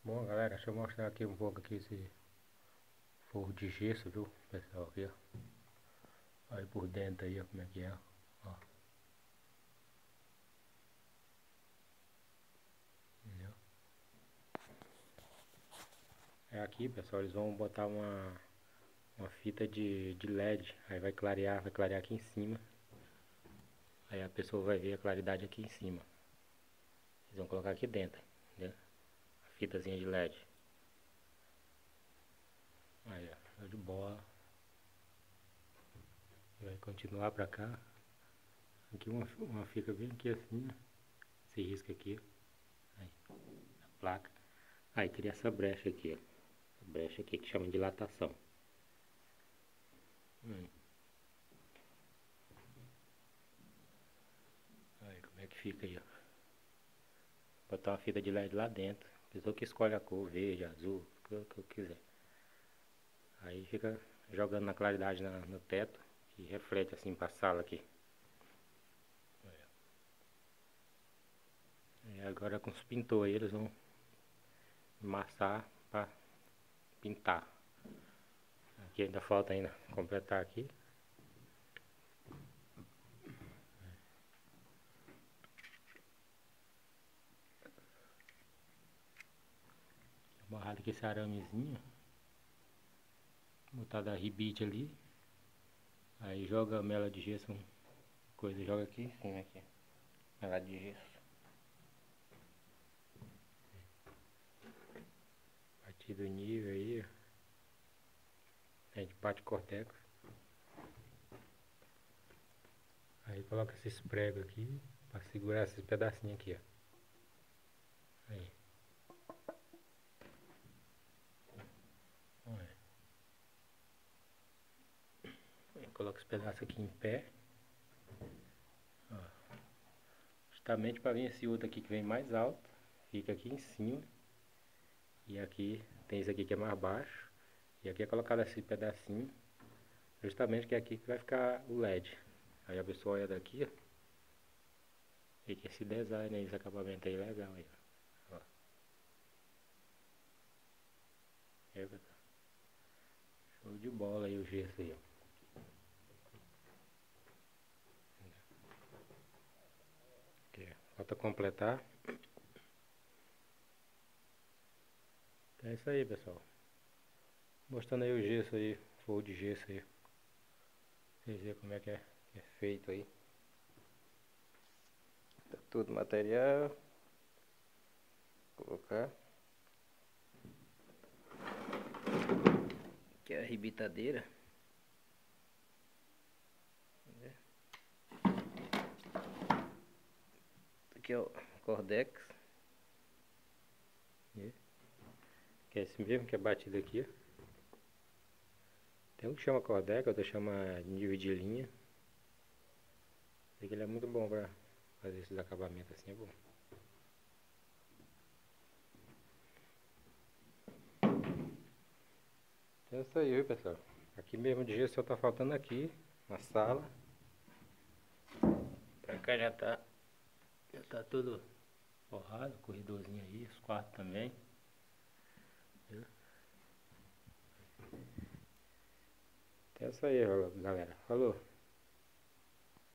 Bom, galera, deixa eu mostrar aqui um pouco aqui esse forro de gesso, viu, pessoal, aqui, ó. Aí por dentro aí, ó, como é que é, ó. Entendeu? É aqui, pessoal, eles vão botar uma fita de LED, aí vai clarear aqui em cima. Aí a pessoa vai ver a claridade aqui em cima. Eles vão colocar aqui dentro, entendeu? A fitazinha de LED. Aí, ó, show de bola. Vai continuar pra cá. Aqui uma fica bem aqui assim, ó. Esse risco aqui, ó. Aí, a placa. Aí cria essa brecha aqui, ó. Essa brecha aqui que chama de dilatação. Aí como é que fica aí, ó. Botar uma fita de LED lá dentro. A pessoa que escolhe a cor, verde, azul, o que eu quiser. Aí fica jogando na claridade no teto e reflete assim pra sala aqui. E agora com os pintores eles vão amassar para pintar. Aqui ainda falta ainda completar aqui. Amarrado aqui esse aramezinho. Botar da ribite ali. Aí joga a mela de gesso, coisa, joga aqui em cima aqui. Mela de gesso. A partir do nível aí, a gente bate cortex. Aí coloca esses pregos aqui para segurar esses pedacinhos aqui, ó. Aí. Aí coloca os pedaços aqui em pé. Ó. Justamente para vir esse outro aqui que vem mais alto. Fica aqui em cima. E aqui tem esse aqui que é mais baixo. E aqui é colocado esse pedacinho. Justamente que é aqui que vai ficar o LED. Aí a pessoa olha daqui, ó. E que esse design aí, esse acabamento aí legal aí, ó. É, show de bola aí o gesso aí, ó. Aqui, falta completar. Então é isso aí, pessoal. Mostrando aí o gesso aí, forro de gesso aí. Vocês verem como é que é feito aí. Tá tudo material. Vou colocar. Aqui é a arrebitadeira. Aqui é o Cordex. Que é esse mesmo que é batido aqui. Tem um que chama Cordex, outro chama nível de linha. Ele é muito bom pra fazer esses acabamentos assim, é bom. É isso aí, viu, pessoal? Aqui mesmo de gesso só tá faltando aqui, na sala. Pra cá já tá tudo forrado, corredorzinho aí, os quartos também. Viu? É isso aí, galera. Falou!